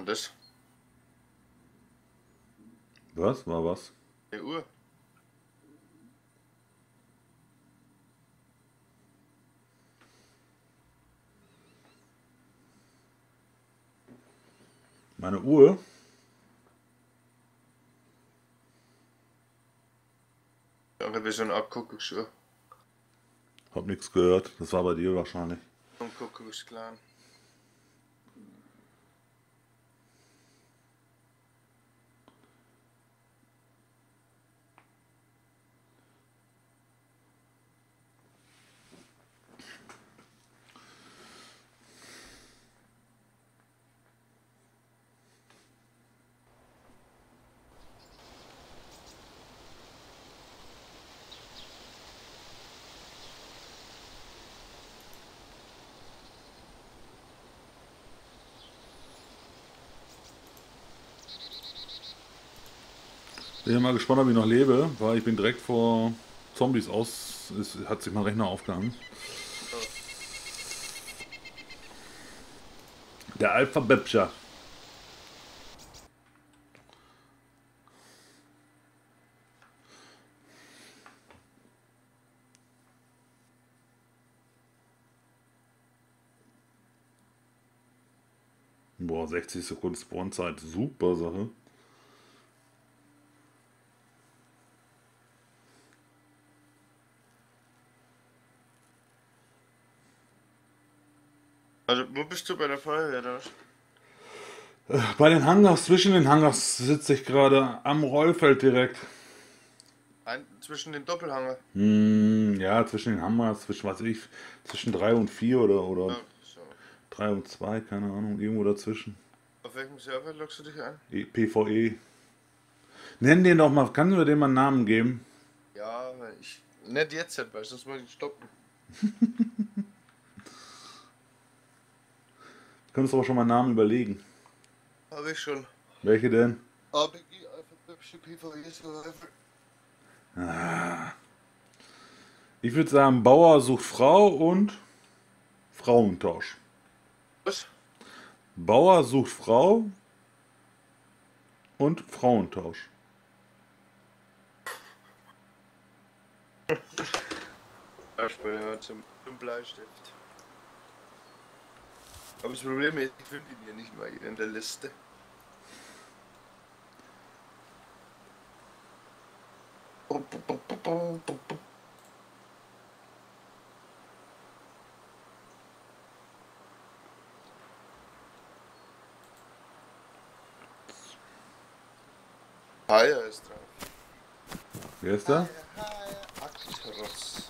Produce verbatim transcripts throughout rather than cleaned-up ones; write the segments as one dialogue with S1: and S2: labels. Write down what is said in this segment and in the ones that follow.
S1: denn das?
S2: Was? War was?
S1: Eine Uhr.
S2: Meine Uhr?
S1: Irgendwie so ein Art Kuckucksuhr.
S2: Hab nichts gehört. Das war bei dir wahrscheinlich.
S1: Vom Kuckucksklan.
S2: Bin ja mal gespannt, ob ich noch lebe, weil ich bin direkt vor Zombies aus. Es hat sich mein Rechner aufgehangen.
S1: Oh.
S2: Der Alpha-Bäpscher. Boah, sechzig Sekunden Spawnzeit. Super Sache.
S1: Also, wo bist du bei der Feuerwehr da?
S2: Bei den Hangars, zwischen den Hangars sitze ich gerade am Rollfeld direkt.
S1: Ein, zwischen den Doppelhanger.
S2: Hm, ja, zwischen den Hangars, zwischen was weiß ich, zwischen drei und vier oder, oder
S1: Ach so.
S2: drei und zwei, keine Ahnung, irgendwo dazwischen.
S1: Auf welchem Server loggst du dich ein?
S2: E- PvE. Nenn den doch mal, kannst du dem mal einen Namen geben?
S1: Ja, weil ich. Nicht jetzt, weil sonst muss ich stoppen.
S2: Könntest aber schon mal einen Namen überlegen.
S1: Habe ich schon.
S2: Welche denn?
S1: A B G, Alpha Bäpsche, PvE, Survival.
S2: Ich würde sagen, Bauer sucht Frau und Frauentausch.
S1: Was?
S2: Bauer sucht Frau und Frauentausch.
S1: Ja, zum, zum Bleistift. Aber das Problem ist, ich finde ihn hier nicht mal in der Liste. Haya ist drauf.
S2: Wer ist da?
S1: Haya, Actros.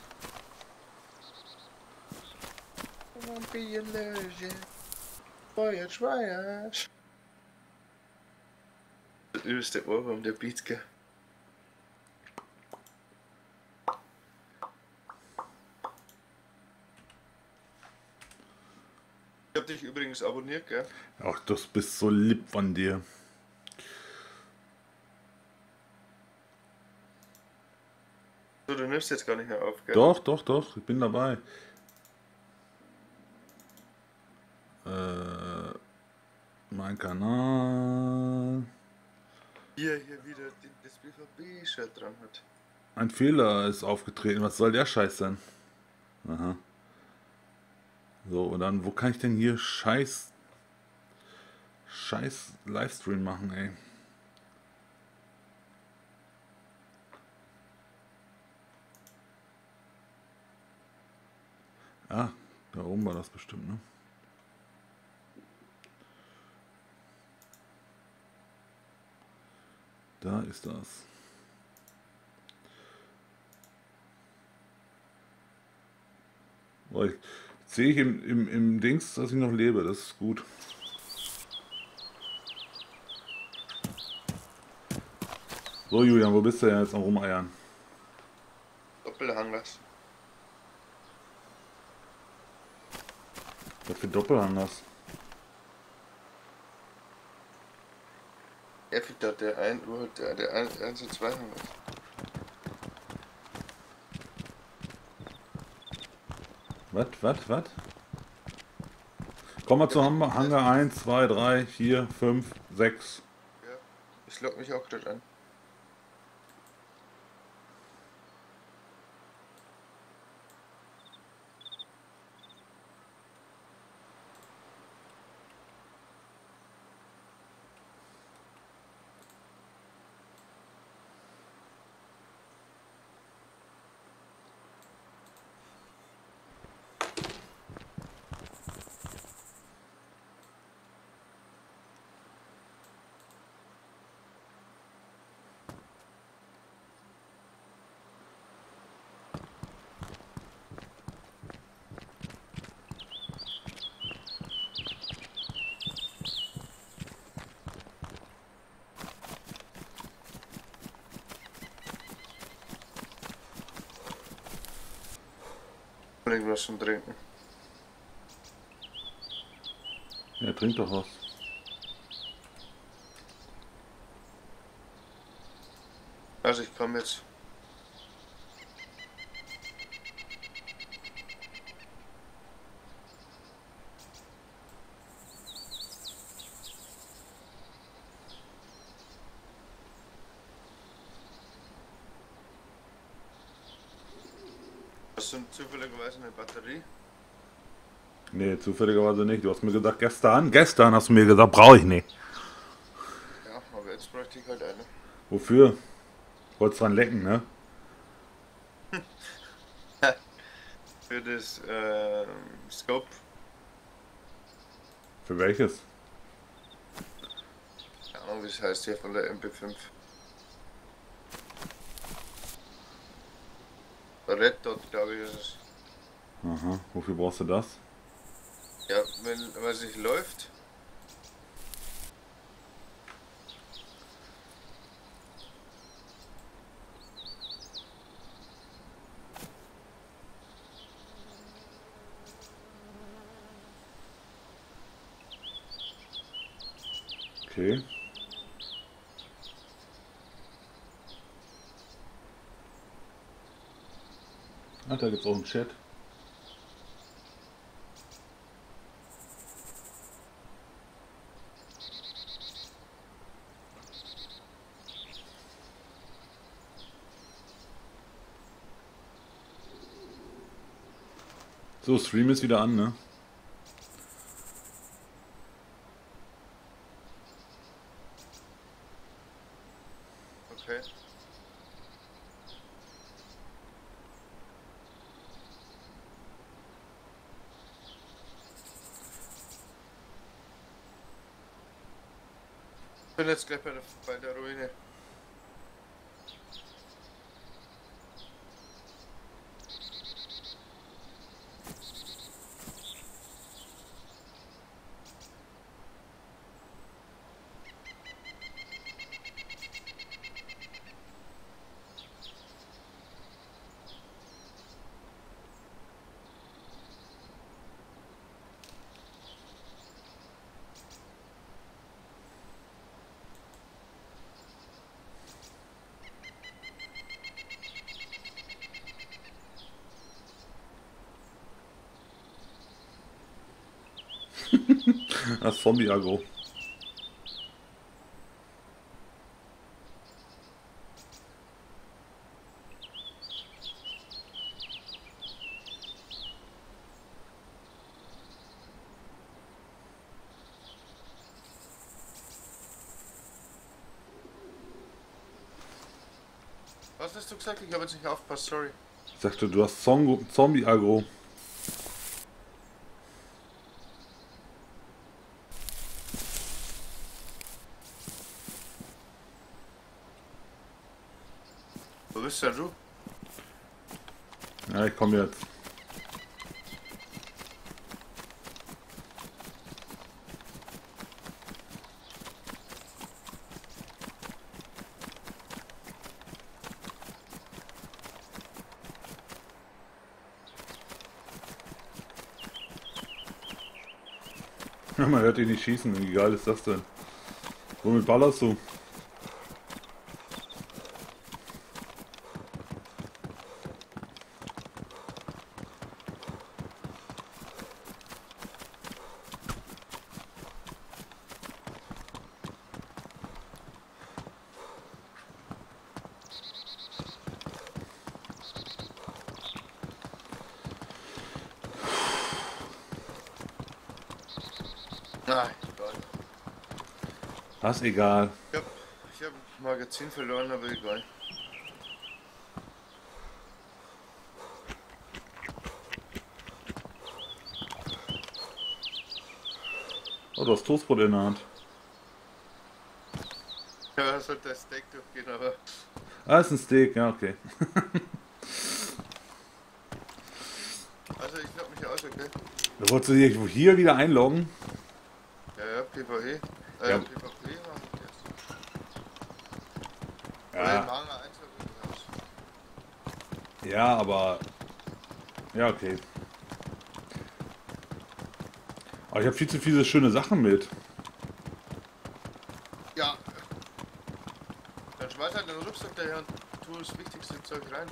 S1: Won't be allergic for your trash. Das übelste Ohrwurm, der Beat, gell? Ich hab dich übrigens abonniert, gell?
S2: Ach, das bist so lieb von dir.
S1: So, du nimmst jetzt gar nicht mehr auf, gell?
S2: Doch, doch, doch, ich bin dabei. Äh, mein Kanal.
S1: Hier, hier wieder den, das B V B-Shirt dran hat.
S2: Ein Fehler ist aufgetreten. Was soll der Scheiß sein? Aha. So, und dann, wo kann ich denn hier Scheiß. Scheiß Livestream machen, ey? Ah, da oben war das bestimmt, ne? Da ist das. Oh, ich, sehe ich im, im, im Dings, dass ich noch lebe. Das ist gut. So, Julian, wo bist du denn jetzt am Rumeiern?
S1: Doppelhangers.
S2: Was für Doppelhangers?
S1: Effi da, der ein Uhr, der, der eins und zwei Hangers.
S2: Was, was, was? Komm mal zu Hangar, Hangar eins, zwei, drei, vier, fünf, sechs.
S1: Ja, ich log mich auch gerade an. Irgendwas zum Trinken.
S2: Ja, trink doch was.
S1: Also ich komme jetzt. Hast du zufälligerweise eine Batterie?
S2: Nee, zufälligerweise nicht. Du hast mir gesagt, gestern, gestern hast du mir gesagt, brauche ich nicht.
S1: Ja, aber jetzt bräuchte ich halt eine.
S2: Wofür? Wolltest dran lecken, ne?
S1: Für das äh, Scope.
S2: Für welches?
S1: Keine Ahnung, wie es heißt hier von der M P fünf. Red Dot, glaube ich, ist es.
S2: Aha, wofür brauchst du das?
S1: Ja, wenn was nicht läuft.
S2: Okay. Ah, da gibt's auch einen Chat. So, Stream ist wieder an, ne?
S1: Okay. Ich bin jetzt gleich bei der, bei der Ruine.
S2: Das Zombie-Agro.
S1: Was hast du gesagt? Ich habe jetzt nicht aufgepasst, sorry.
S2: Ich sagte, du hast Zong- Zombie-Agro.
S1: Wo bist denn du?
S2: Ja, ich komme jetzt. Ja, man hört dich nicht schießen. Wie geil ist das denn? Womit ballerst du?
S1: Nein, egal.
S2: Das ist egal.
S1: Ich hab, ich hab ein Magazin verloren, aber egal.
S2: Oh, du hast Toastbrot in der Hand.
S1: Ja, da sollte das Steak durchgehen, aber.
S2: Ah, ist ein Steak, ja, okay.
S1: Also, ich log mich aus, okay?
S2: Da wolltest du dich hier wieder einloggen?
S1: Ja, ja, PvE. Äh,
S2: Ja.
S1: PvP mache ich jetzt.
S2: Ja.
S1: Oder im Manga eins log ich mich aus.
S2: Ja, aber. Ja, okay. Aber ich habe viel zu viele schöne Sachen mit.
S1: Ja. Dann schmeiß halt den Rucksack daher und tu das wichtigste Zeug rein.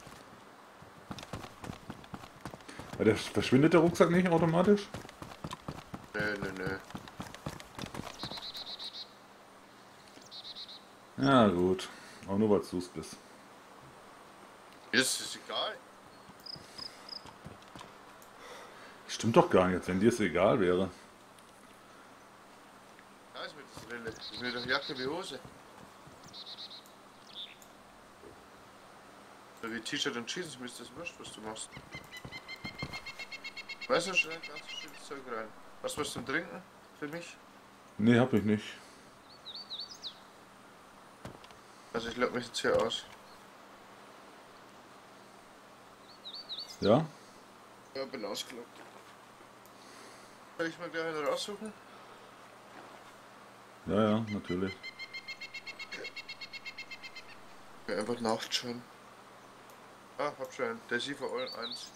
S2: Weil der verschwindet der Rucksack nicht automatisch?
S1: Nö, nö, nö.
S2: Ja, gut. Auch nur, weil du es bist.
S1: Ist es egal.
S2: Stimmt doch gar nicht, wenn dir es egal wäre.
S1: Ja, ist mir das Rille. Ist mir doch Jacke wie Hose. So wie T-Shirt und Jeans, mir ist das wurscht, was du machst. Weißt du, schon ein ganz schönes Zeug rein. Was willst du zum Trinken? Für mich?
S2: Nee, hab ich nicht.
S1: Also ich log mich jetzt hier aus.
S2: Ja?
S1: Ja, bin ausgeloggt. Soll ich mal gleich wieder raussuchen?
S2: Ja, ja, natürlich.
S1: Ja, einfach nachschauen. Ah, hab schon. Der ist for All eins.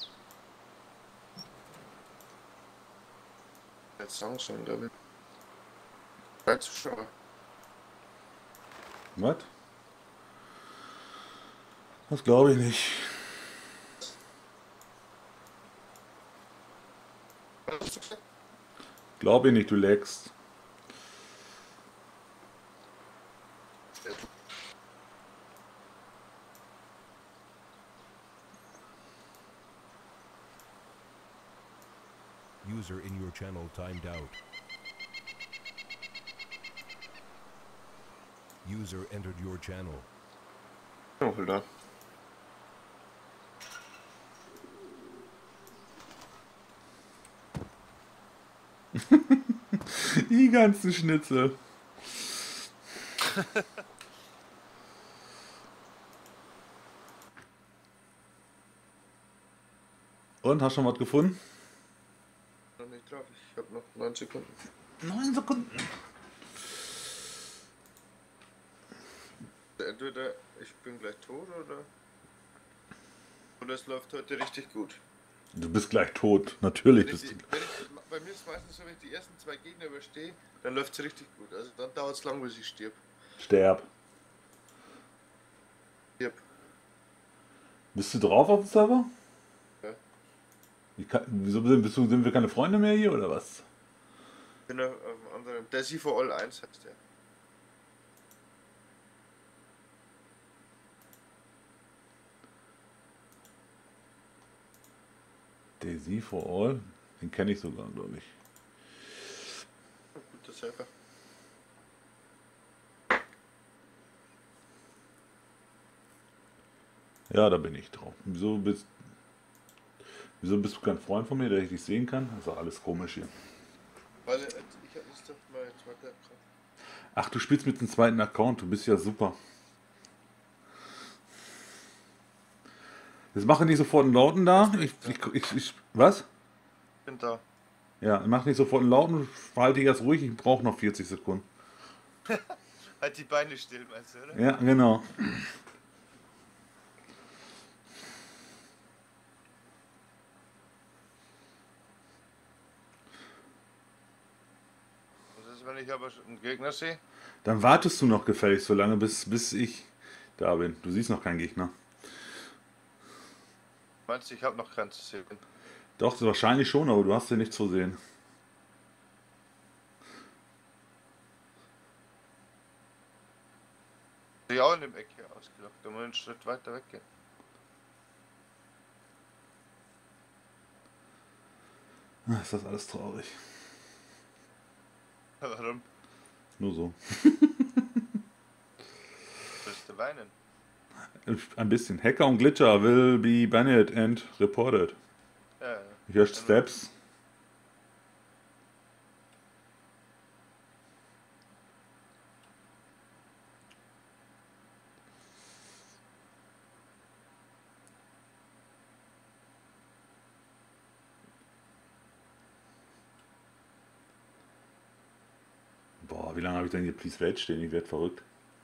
S1: Jetzt sagen sollen, glaube ich. Drei Zuschauer.
S2: Was? Das glaube ich nicht.
S1: Was hast du gesagt?
S2: Glaube ich nicht, du leckst.
S3: User in your channel timed out. User entered your channel.
S1: Oh, da.
S2: Die ganzen Schnitzel. Und, hast du schon was gefunden?
S1: Noch nicht drauf. Ich hab noch neun Sekunden.
S2: Neun Sekunden.
S1: Entweder ich bin gleich tot oder. Oder es läuft heute richtig gut.
S2: Du bist gleich tot. Natürlich
S1: Wenn ich,
S2: bist du.
S1: wenn ich, bei mir ist es meistens so, wenn ich die ersten zwei Gegner überstehe, dann läuft es richtig gut. Also dann dauert es lang, bis ich stirb.
S2: Sterb.
S1: Stirb.
S2: Bist du drauf auf dem Server?
S1: Ja.
S2: Wie kann, wieso sind, bist du, sind wir keine Freunde mehr hier oder was?
S1: Ich bin auf einem anderen. Der ist for All eins heißt der.
S2: Daisy for All? Den kenne ich sogar, glaube ich.
S1: Guter Server.
S2: Ja, da bin ich drauf. Wieso bist, wieso bist du kein Freund von mir, der ich dich sehen kann? Das ist doch alles komisch hier.
S1: Weil äh, ich hab das doch mal jetzt mal der
S2: Ach, du spielst mit dem zweiten Account, du bist ja super. Jetzt mache nicht sofort einen Lauten da. Ich, ich, ich, ich, was?
S1: bin da.
S2: Ja, mach nicht sofort einen Lauten, verhalte dich erst ruhig, ich brauche noch vierzig Sekunden.
S1: Halt die Beine still, meinst du, oder?
S2: Ja, genau.
S1: Was ist, wenn ich aber schon einen Gegner sehe?
S2: Dann wartest du noch gefälligst so lange, bis, bis ich da bin. Du siehst noch keinen Gegner.
S1: Meinst du, ich habe noch keinen zu sehen?
S2: Doch, wahrscheinlich schon, aber du hast ja nichts zu sehen.
S1: Ich auch in dem Eck hier ausgelockt, da muss ich einen Schritt weiter weggehen.
S2: Ah, ist das alles traurig.
S1: Warum?
S2: Nur so.
S1: Willst du weinen?
S2: Ein bisschen. Hacker und Glitcher will be banned and reported.
S1: Ja, ja.
S2: Ich höre
S1: Dann-
S2: Steps. Boah, wie lange habe ich denn hier Please Rage stehen? Ich werde verrückt.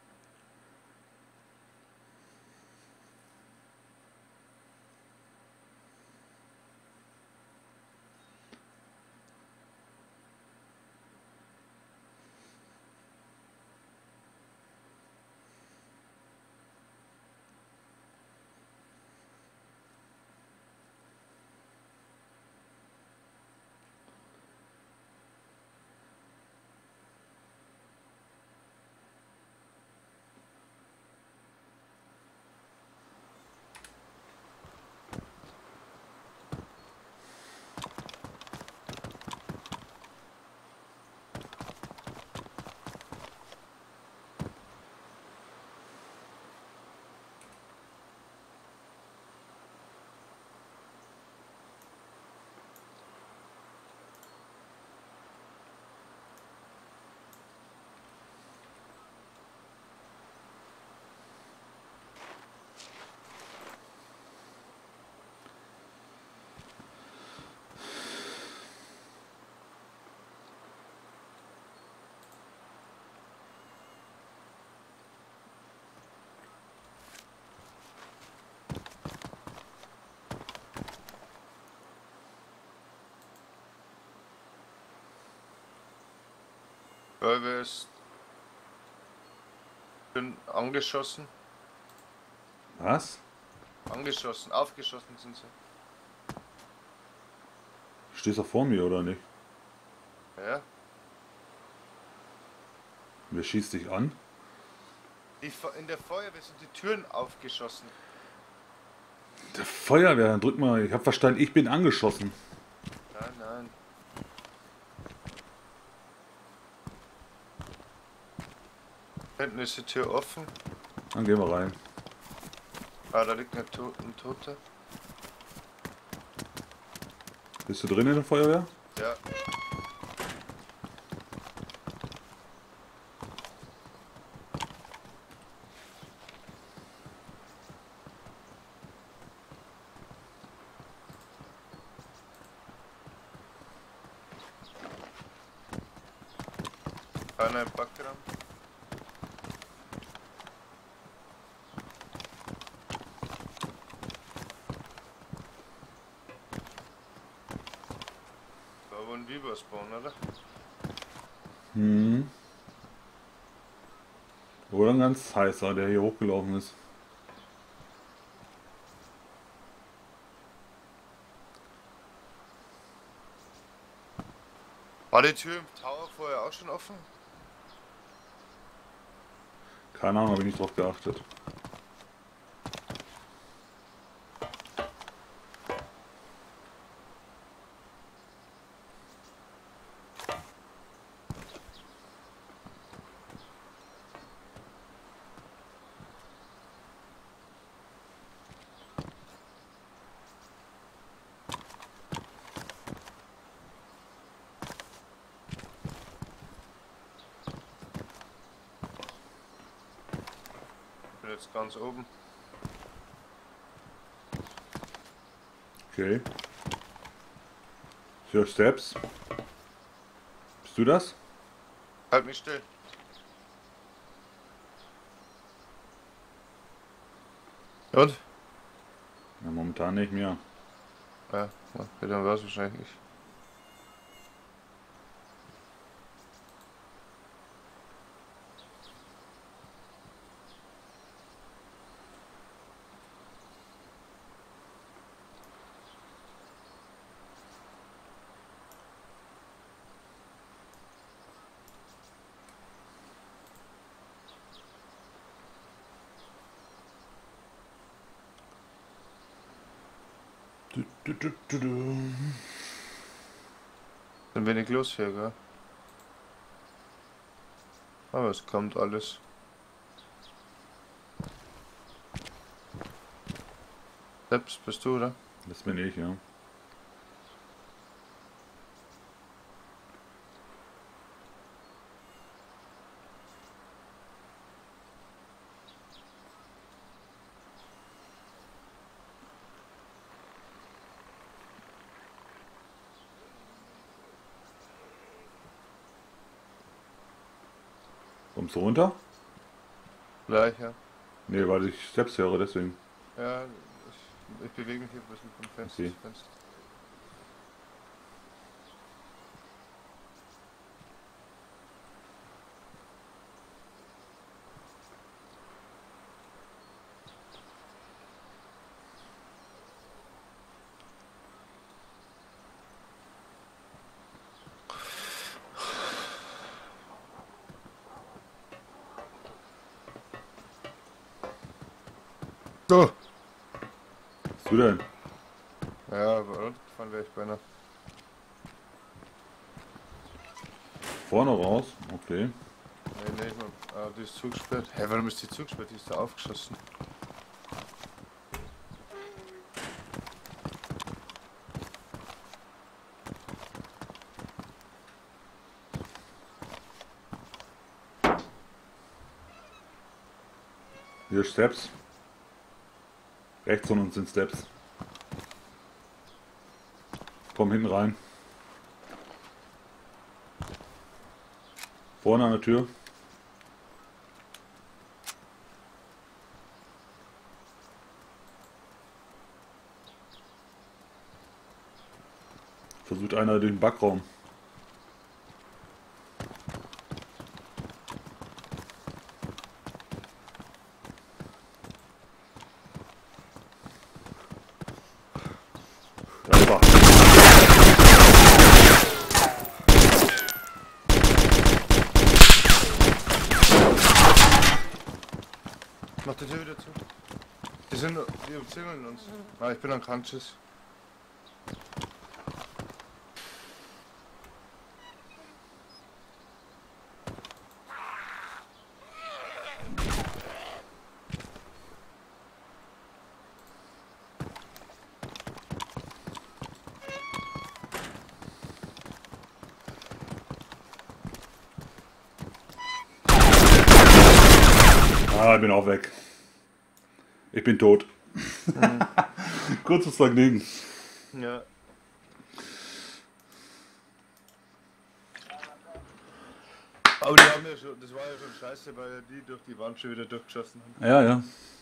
S1: Weil wir es sind angeschossen.
S2: Was?
S1: Angeschossen, aufgeschossen sind sie.
S2: Stehst du vor mir oder nicht?
S1: Ja.
S2: Wer schießt dich an?
S1: Die, Fe- in der Feuerwehr sind die Türen aufgeschossen.
S2: Der Feuerwehr, dann drück mal. Ich habe verstanden, ich bin angeschossen.
S1: Nein, nein. Hinten ist die Tür offen.
S2: Dann gehen wir rein.
S1: Ah, da liegt ein, to ein Toter.
S2: Bist du drin in der Feuerwehr?
S1: Ja. Einer im Backraum. Da wo ein Biber spawnen, oder?
S2: Hm. Oder ein ganz heißer, der hier hochgelaufen ist.
S1: War die Tür im Tower vorher auch schon offen?
S2: Keine Ahnung, habe ich nicht drauf geachtet.
S1: Ich bin jetzt ganz oben.
S2: Okay. Ich höre Steps. Bist du das?
S1: Halt mich still. Und?
S2: Ja, momentan nicht mehr.
S1: Ja, dann war es wahrscheinlich nicht.
S2: Du, du, du, du, du.
S1: Sind wenig los hier, gell? Aber es kommt alles. Selbst bist du, oder?
S2: Das bin ich, ja. Kommst du runter?
S1: Gleich, ja.
S2: Nee, weil ich Steps höre, deswegen.
S1: Ja, ich, ich bewege mich hier ein bisschen vom Fenster
S2: Okay.
S1: zu Fenster. So.
S2: Was bist du denn?
S1: Ja, aber runtergefahren wäre ich beinahe.
S2: Vorne raus? Okay.
S1: Nee, nee, ich mein, ah, die ist zugesperrt. Hä, warum ist die zugesperrt? Die ist da aufgeschossen.
S2: Hier Steps. Rechts von uns sind Steps. Komm hinten rein. Vorne an der Tür. Versucht einer den Backraum. Alter.
S1: Mach die Tür wieder zu. Die sind, die umzingeln uns. Ah, ich bin an Crunches.
S2: Ah, ich bin auch weg. Ich bin tot.
S1: Mhm.
S2: Kurzes Vergnügen.
S1: Ja. Aber die haben ja schon, das war ja schon scheiße, weil die durch die Wand schon wieder durchgeschossen haben.
S2: Ja, ja.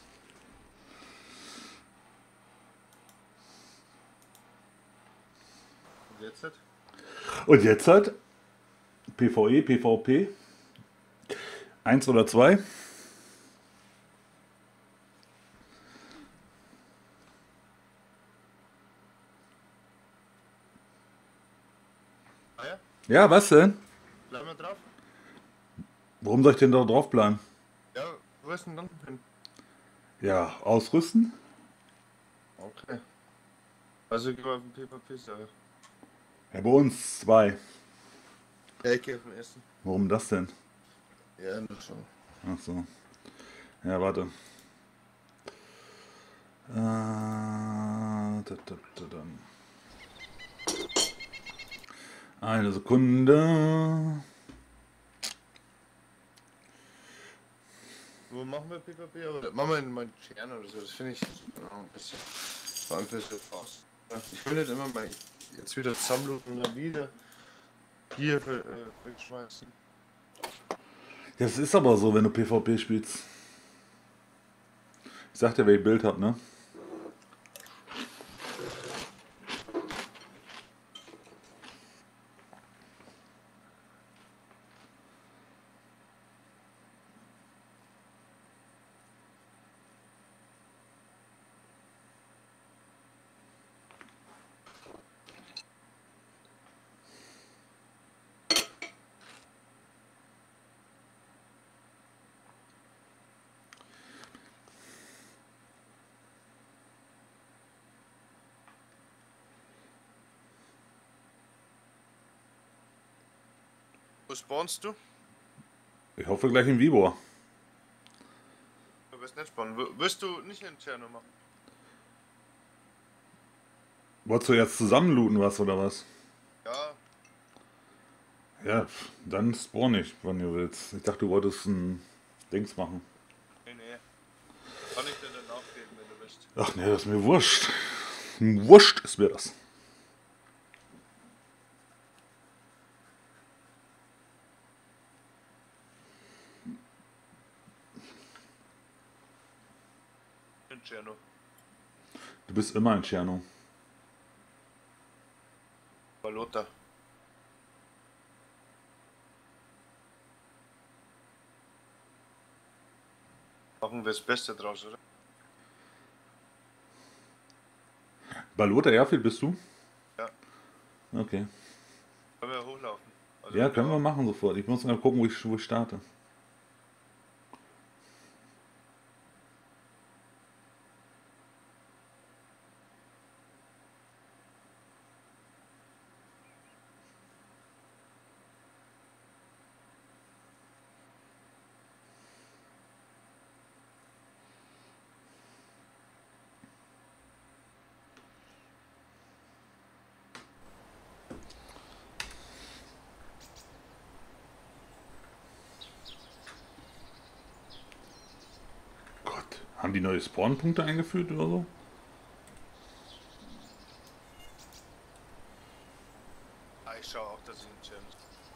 S1: Und jetzt halt?
S2: Und jetzt halt PvE, PvP. Eins oder zwei.
S1: Ah ja?
S2: Ja, was denn?
S1: Bleiben wir drauf?
S2: Warum soll ich denn da drauf bleiben?
S1: Ja, wo ist denn dann hin?
S2: Ja, ausrüsten.
S1: Okay. Also gehen wir auf den PvP-Server.
S2: Ja, bei uns zwei.
S1: Ja, ich gehe auf den ersten.
S2: Warum das denn?
S1: Ja, nur schon.
S2: Ach so. Ja, warte. Äh, da, da, da, da. Eine Sekunde.
S1: Wo machen wir PvP? Oder machen wir in meinen Kern oder so? Das finde ich oh, ein bisschen. Vor allem für so fast. Ich will nicht immer mal jetzt wieder zusammenlooten und dann wieder hier äh, wegschmeißen.
S2: Das ist aber so, wenn du PvP spielst. Ich sag dir, wer ich Bild hab, ne?
S1: Wo spawnst du?
S2: Ich hoffe gleich in Vivo.
S1: Du wirst nicht spannend. W wirst du nicht in Tscherno machen?
S2: Wolltest du jetzt zusammen looten was oder was?
S1: Ja,
S2: Ja, dann spawn ich, wenn du willst. Ich dachte, du wolltest ein Dings machen.
S1: nee, nee. Kann ich dir dann aufgeben, wenn du willst.
S2: Ach nee, das ist mir wurscht. Wurscht ist mir das.
S1: In Tscherno.
S2: Du bist immer in Tscherno.
S1: Bei Lothar. Machen wir das Beste draus, oder?
S2: Bei Lothar Airfield bist du?
S1: Ja.
S2: Okay.
S1: Können wir hochlaufen? Also,
S2: Ja, können wir machen sofort. Ich muss mal gucken, wo ich, wo ich starte. Gott, haben die neue Spawnpunkte eingeführt oder so?
S1: Ah, ich schaue auch, dass ich in Tscherno.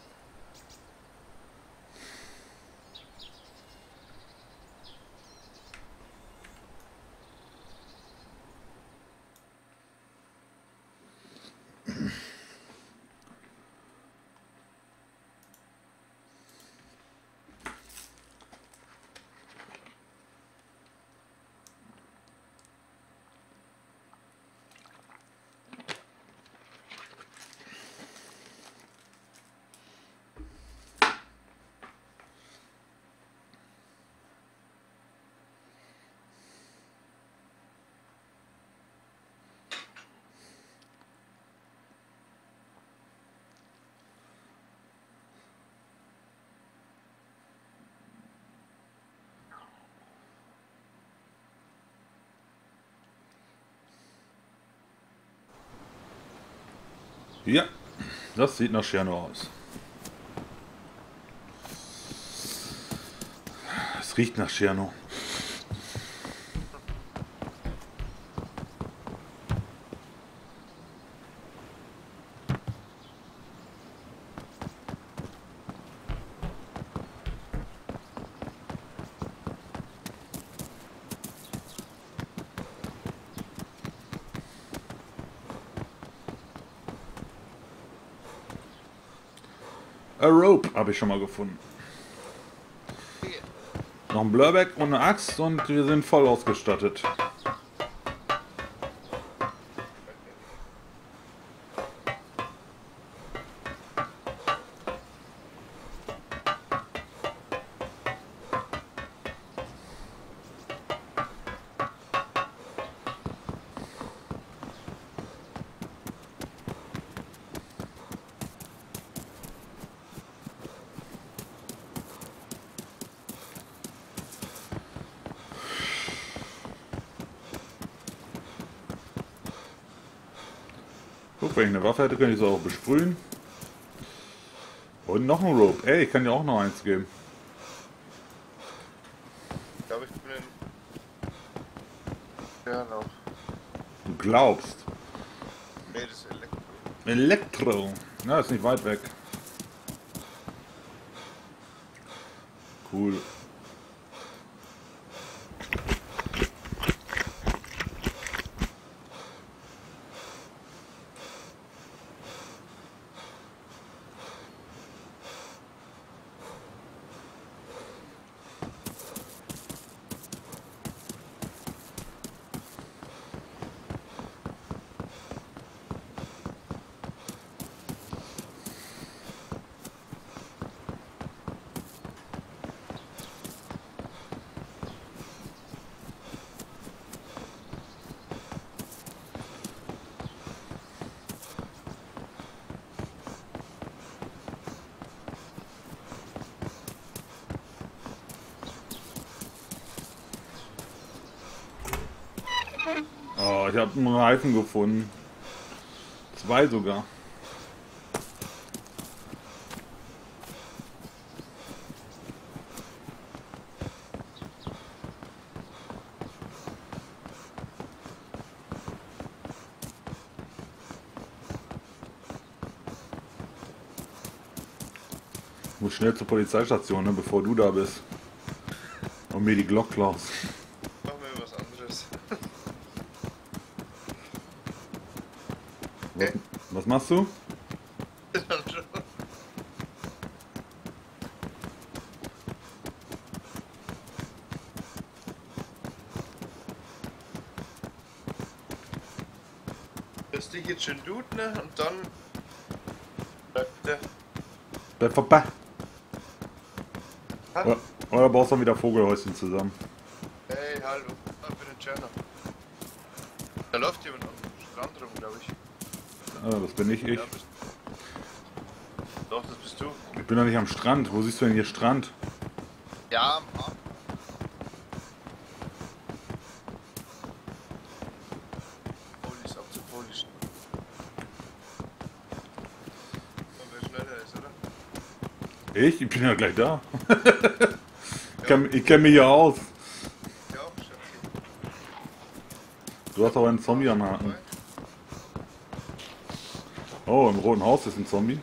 S2: Ja, das sieht nach Tscherno aus. Es riecht nach Tscherno. A Rope habe ich schon mal gefunden. Noch ein Blurback und eine Axt und wir sind voll ausgestattet. Guck, wenn ich eine Waffe hätte, könnte ich sie auch besprühen. Und noch ein Rope. Ey, ich kann dir auch noch eins geben.
S1: Ich glaube, ich bin in Tscherno.
S2: Du glaubst.
S1: Nee, das ist Elektro.
S2: Elektro. Na, ist nicht weit weg. Cool. ich habe einen Reifen gefunden. Zwei sogar. Ich muss schnell zur Polizeistation, ne, bevor du da bist. Und mir die Glock klaust.
S1: Machen wir was anderes.
S2: Was, was machst du?
S1: Das dich jetzt schon tut, ne? Und dann bleibt der.
S2: Bleib vorbei.
S1: Ha?
S2: Oder, oder baust du wieder Vogelhäuschen zusammen?
S1: Hey, hallo. Ich bin ein Jenner. Da läuft jemand am Strand rum, glaube ich.
S2: Ah, das bin nicht ich.
S1: Ja, bist Doch, das bist du.
S2: Ich bin doch nicht am Strand. Wo siehst du denn hier Strand?
S1: Ja, am Hafen. Polis, ab zu Polis. Und wer schneller ist, oder?
S2: Ich? Ich bin ja gleich da. ich kenn, ich kenn mich ja aus.
S1: Ja, Schatzi.
S2: Du hast aber einen Zombie am Haken. Oh, im Roten Haus ist ein Zombie.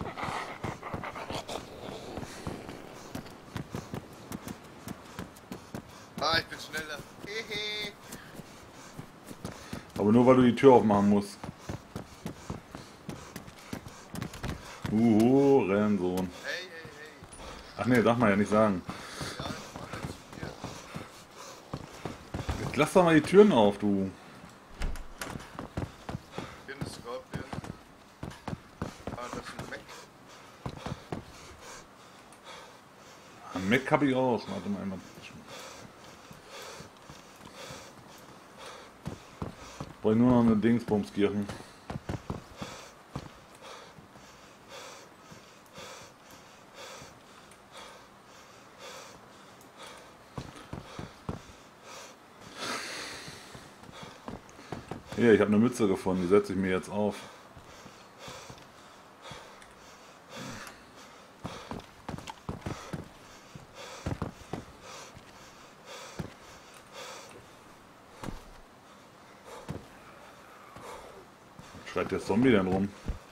S1: Ah, ich bin schneller. Hehe.
S2: Aber nur weil du die Tür aufmachen musst. Uhu, Rennsohn.
S1: Hey, hey, hey.
S2: Ach nee, darf man ja nicht sagen.
S1: Ja, ich mach jetzt zu dir.
S2: Jetzt lass doch mal die Türen auf, du.
S1: Ich bin das Skorpion. Ah, das ist ein Mac.
S2: Ein Mac hab ich auch. Warte mal einmal. Brauche ich nur noch eine Dingsbumskirchen. Hier, ich habe eine Mütze gefunden, die setze ich mir jetzt auf. Was schreit der Zombie denn rum?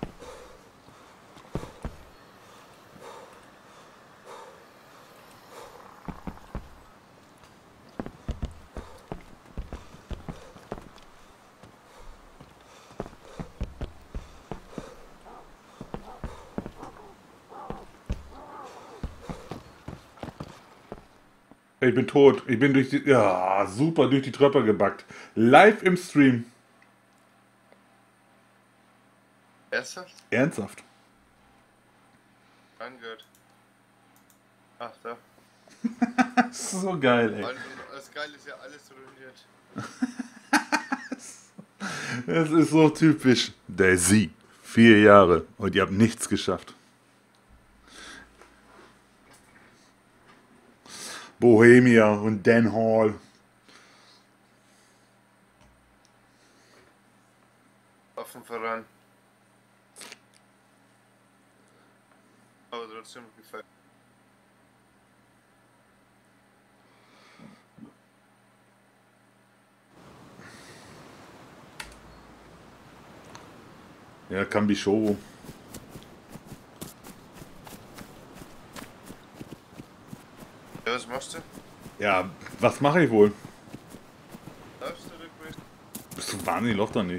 S2: Ich bin tot. Ich bin durch die... Ja, super durch die Treppe gebackt. Live im Stream.
S1: Ernsthaft?
S2: Ernsthaft.
S1: Angehört. Ach, da.
S2: Das ist so geil, ey.
S1: Also, das Geile ist ja alles ruiniert.
S2: Das ist so typisch. Daisy. Vier Jahre. Und ihr habt nichts geschafft. Bohemia und Dan Hall.
S1: Offen voran. Aber trotzdem gefällt.
S2: Ja, Kambi-Show.
S1: Ja, was machst du?
S2: Ja, was mache ich wohl?
S1: Läufst du rückwärts?
S2: Bist du wahnsinnig, läuft doch nicht.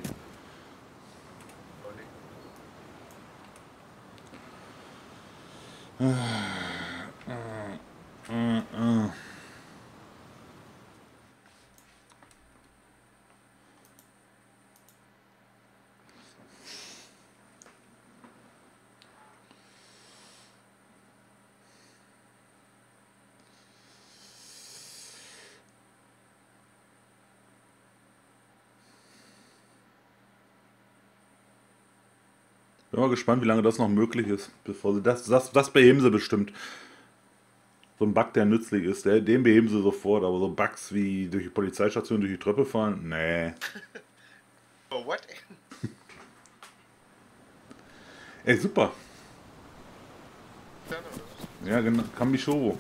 S2: Bin mal gespannt, wie lange das noch möglich ist, bevor sie das, das, das beheben sie bestimmt. So ein Bug, der nützlich ist, der, den beheben sie sofort, aber so Bugs wie durch die Polizeistation durch die Treppe fallen, nee.
S1: Oh, what?
S2: Ey, super.
S1: Dann, oder was?
S2: Ja, genau. Kambishovo.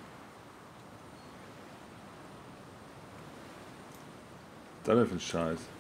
S2: Das ist für ein Scheiß.